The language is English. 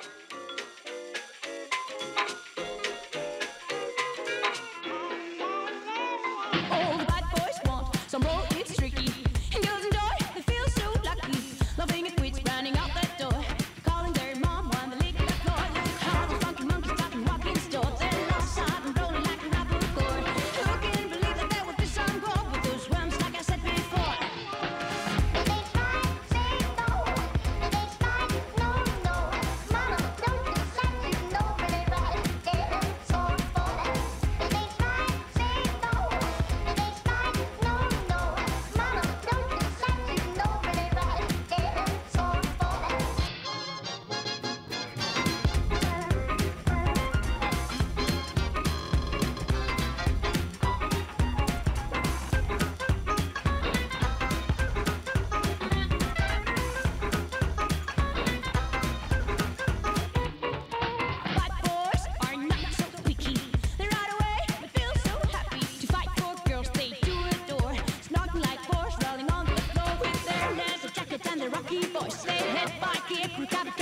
All the bad boys want some more, it's tricky. And girls enjoy, they feel so lucky. Loving it quits, running out that door. Calling their mom when they lick that floor. How the funky monkeys talking walking store. They're lost side and rolling like a rapper core. Who can believe that there would be some gold with those worms like I said before? They try, say no. They try, no, no. Mama, don't you let you know really right. Getting so for that. They try, say no. They try, no, no. Mama, don't you let you know really right. Getting so for that. Bad boys are not so picky. They ride away, they feel so happy. To fight for girls they do adore. Snorting like boars rolling on the floor with their leather jackets and their rocky voice. They head by kick,